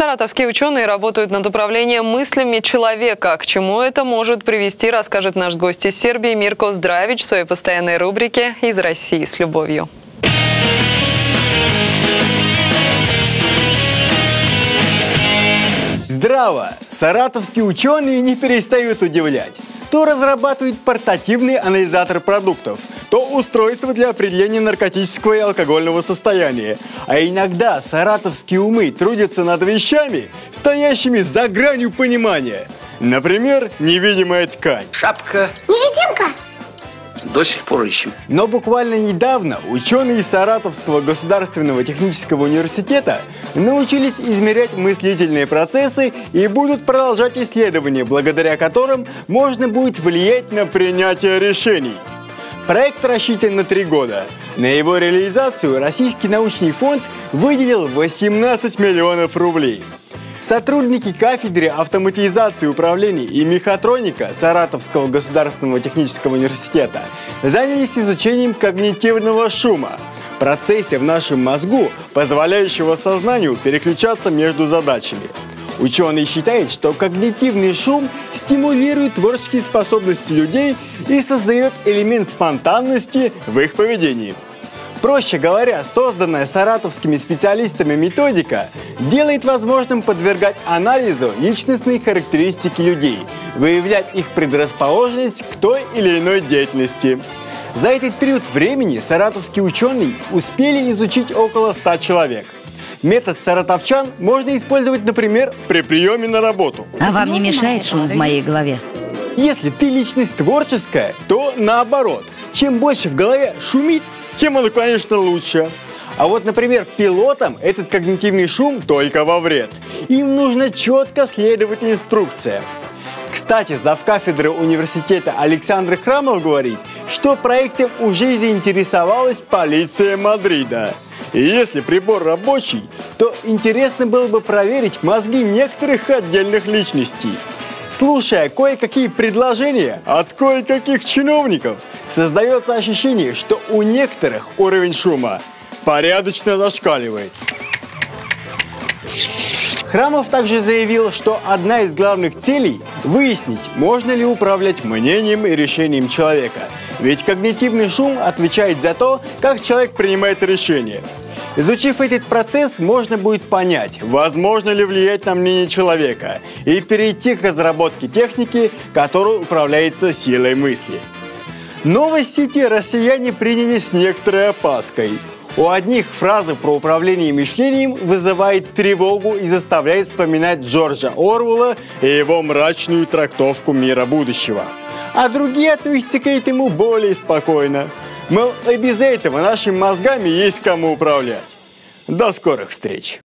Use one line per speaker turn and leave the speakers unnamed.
Саратовские ученые работают над управлением мыслями человека. К чему это может привести, расскажет наш гость из Сербии Мирко Здравич в своей постоянной рубрике «Из России с любовью».
Здраво! Саратовские ученые не перестают удивлять. То разрабатывают портативный анализатор продуктов, то устройство для определения наркотического и алкогольного состояния. А иногда саратовские умы трудятся над вещами, стоящими за гранью понимания. Например, невидимая ткань.
Шапка.
Невидимка.
До сих пор ищем.
Но буквально недавно ученые из Саратовского государственного технического университета научились измерять мыслительные процессы и будут продолжать исследования, благодаря которым можно будет влиять на принятие решений. Проект рассчитан на 3 года. На его реализацию Российский научный фонд выделил 18 миллионов рублей. Сотрудники кафедры автоматизации управления и мехатроника Саратовского государственного технического университета занялись изучением когнитивного шума, процесса в нашем мозгу, позволяющего сознанию переключаться между задачами. Ученые считают, что когнитивный шум стимулирует творческие способности людей и создает элемент спонтанности в их поведении. Проще говоря, созданная саратовскими специалистами методика делает возможным подвергать анализу личностные характеристики людей, выявлять их предрасположенность к той или иной деятельности. За этот период времени саратовские ученые успели изучить около 100 человек. Метод саратовчан можно использовать, например, при приеме на работу.
А вам не мешает шум в моей голове?
Если ты личность творческая, то наоборот. Чем больше в голове шумит, тем оно, конечно, лучше. А вот, например, пилотам этот когнитивный шум только во вред. Им нужно четко следовать инструкциям. Кстати, завкафедры университета Александр Храмов говорит, что проектом уже заинтересовалась полиция Мадрида. И если прибор рабочий, то интересно было бы проверить мозги некоторых отдельных личностей. Слушая кое-какие предложения от кое-каких чиновников, создается ощущение, что у некоторых уровень шума порядочно зашкаливает. Храмов также заявил, что одна из главных целей – выяснить, можно ли управлять мнением и решением человека. Ведь когнитивный шум отвечает за то, как человек принимает решения. Изучив этот процесс, можно будет понять, возможно ли влиять на мнение человека и перейти к разработке техники, которая управляется силой мысли. Новость сети россияне приняли с некоторой опаской. У одних фраза про управление мышлением вызывает тревогу и заставляет вспоминать Джорджа Оруэлла и его мрачную трактовку мира будущего. А другие относятся к этому более спокойно. Мол, и без этого нашими мозгами есть кому управлять. До скорых встреч!